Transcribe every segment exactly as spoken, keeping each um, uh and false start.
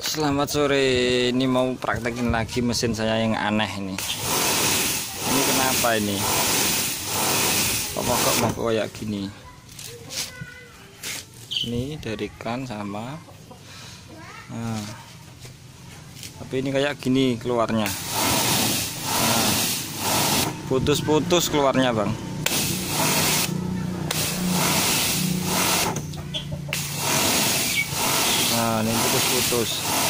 Selamat sore, ini mau praktekin lagi mesin saya yang aneh ini. Ini kenapa ini? Kok kok mau kayak gini? Ini dari kan sama. Nah, tapi ini kayak gini keluarnya. Nah, putus-putus keluarnya, Bang. Nah, ini putus-putus.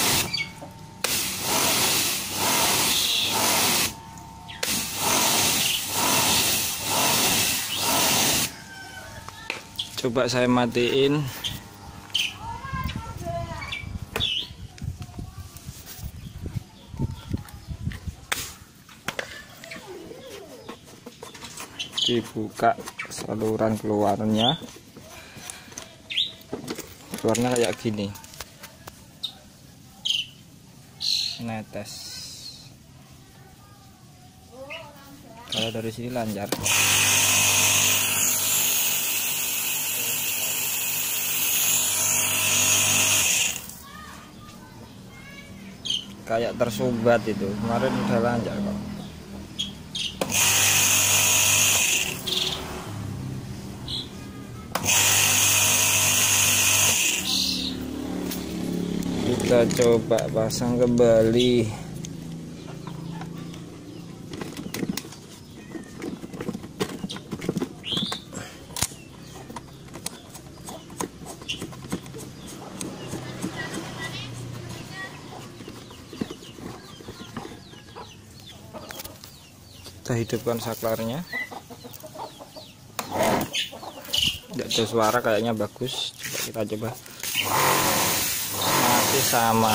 Coba saya matiin. Dibuka saluran keluarnya. Keluarnya kayak gini. Netes. Kalau dari sini lancar. Kayak tersumbat itu. Kemarin udah lancar kok. Kita coba pasang kembali. Kita hidupkan saklarnya. Tidak ada suara, kayaknya bagus. Coba kita coba. Masih sama.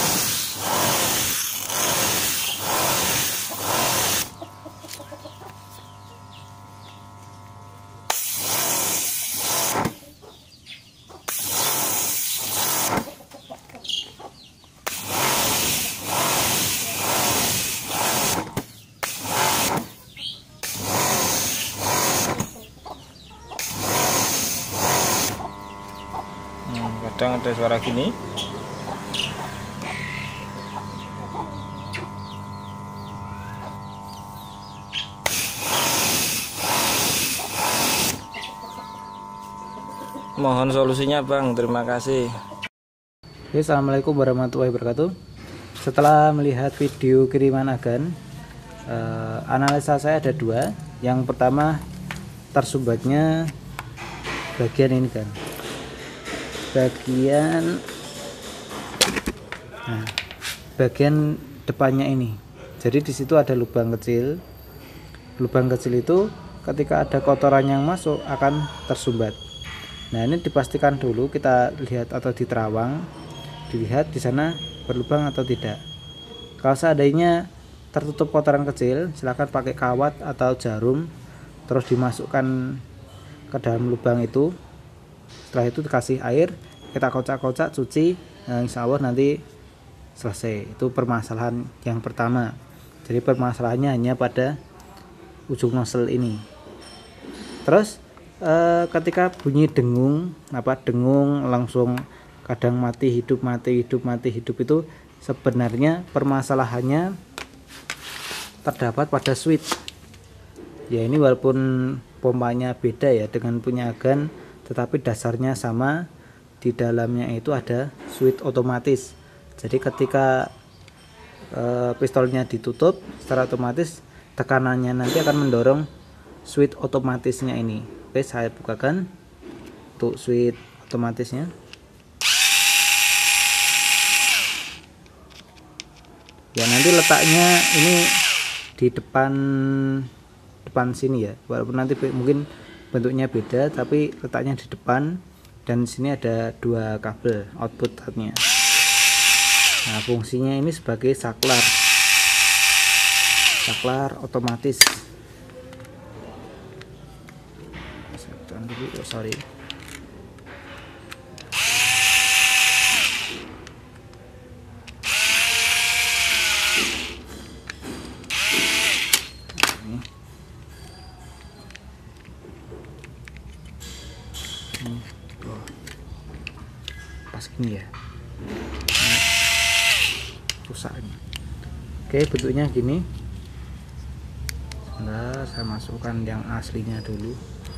Kadang ada suara gini. Mohon solusinya, Bang. Terima kasih. Oke, assalamualaikum warahmatullahi wabarakatuh. Setelah melihat video kiriman agan, eh, analisa saya ada dua. Yang pertama, tersumbatnya bagian ini kan. Bagian nah, bagian depannya ini. Jadi di situ ada lubang kecil. Lubang kecil itu ketika ada kotoran yang masuk akan tersumbat. Nah, ini dipastikan dulu, kita lihat atau diterawang, dilihat di sana berlubang atau tidak. Kalau seandainya tertutup kotoran kecil, silakan pakai kawat atau jarum, terus dimasukkan ke dalam lubang itu. Setelah itu dikasih air, kita kocak-kocak, cuci, nah insya Allah nanti selesai. Itu permasalahan yang pertama. Jadi permasalahannya hanya pada ujung nozzle ini. Terus eh, ketika bunyi dengung, apa dengung langsung kadang mati hidup mati hidup mati hidup, itu sebenarnya permasalahannya terdapat pada switch. Ya, ini walaupun pompanya beda ya dengan punya agan, tetapi dasarnya sama. Di dalamnya itu ada switch otomatis. Jadi ketika e, pistolnya ditutup, secara otomatis tekanannya nanti akan mendorong switch otomatisnya ini. Oke, saya bukakan untuk switch otomatisnya. Ya, nanti letaknya ini di depan depan sini ya. Walaupun nanti mungkin bentuknya beda, tapi letaknya di depan. Dan di sini ada dua kabel output-nya. Nah, fungsinya ini sebagai saklar, saklar otomatis. Dulu, oh, sorry. Ini. Ini. Oh. Pas gini ya. rusak ini. Oke, bentuknya gini. Nah, saya masukkan yang aslinya dulu.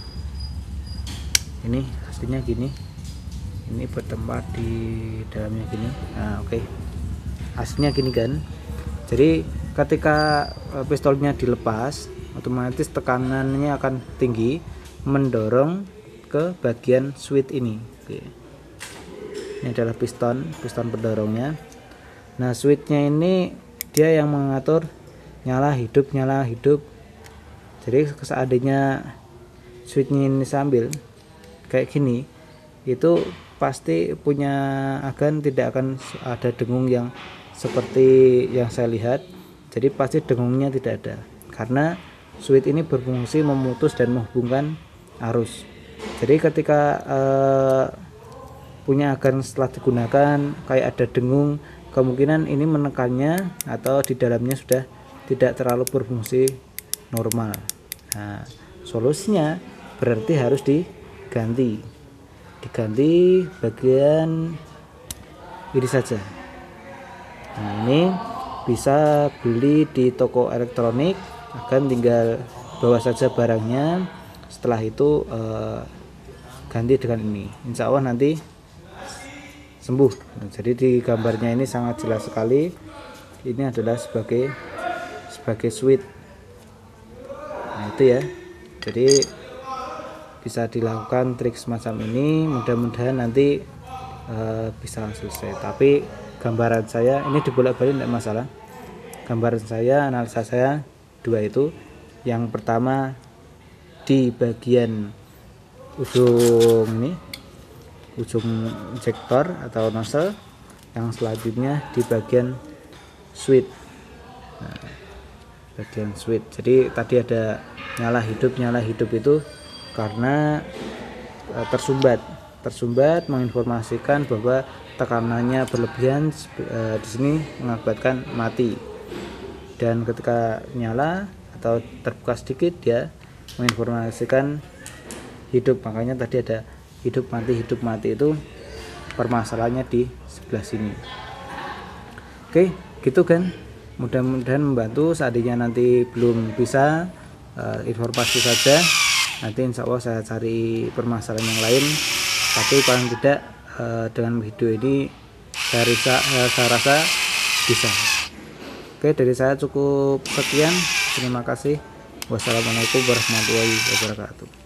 Ini aslinya gini, ini bertempat di dalamnya gini. Nah, oke, aslinya gini kan. Jadi ketika pistolnya dilepas, otomatis tekanannya akan tinggi, mendorong ke bagian switch ini. Oke. Ini adalah piston, piston pendorongnya. Nah, switchnya ini dia yang mengatur nyala hidup, nyala hidup. Jadi seandainya switchnya ini sambil kayak gini, itu pasti punya agan tidak akan ada dengung yang seperti yang saya lihat. Jadi pasti dengungnya tidak ada, karena switch ini berfungsi memutus dan menghubungkan arus. Jadi ketika eh, punya agan setelah digunakan kayak ada dengung, kemungkinan ini menekannya atau di dalamnya sudah tidak terlalu berfungsi normal. Nah, solusinya berarti harus diganti diganti bagian ini saja. Nah, ini bisa beli di toko elektronik, akan tinggal bawa saja barangnya. Setelah itu eh, ganti dengan ini, insya Allah nanti sembuh. Nah, jadi di gambarnya ini sangat jelas sekali, ini adalah sebagai sebagai switch. Nah, itu ya, jadi bisa dilakukan trik semacam ini, mudah-mudahan nanti uh, bisa selesai. Tapi gambaran saya ini dibolak-balik tidak masalah. Gambaran saya, analisa saya dua itu. Yang pertama di bagian ujung ini, ujung injektor atau nozzle. Yang selanjutnya di bagian switch. Nah, bagian switch. Jadi tadi ada nyala hidup, nyala hidup itu karena e, tersumbat, tersumbat menginformasikan bahwa tekanannya berlebihan, e, di sini mengakibatkan mati. Dan ketika nyala atau terbuka sedikit, dia menginformasikan hidup. Makanya tadi ada hidup mati, hidup mati itu permasalahannya di sebelah sini. Oke, gitu kan. Mudah-mudahan membantu. Seandainya nanti belum bisa, uh, informasi saja. Nanti insya Allah saya cari permasalahan yang lain. Tapi paling tidak uh, dengan video ini saya rasa, uh, saya rasa bisa. Oke, dari saya cukup sekian. Terima kasih. Wassalamualaikum warahmatullahi wabarakatuh.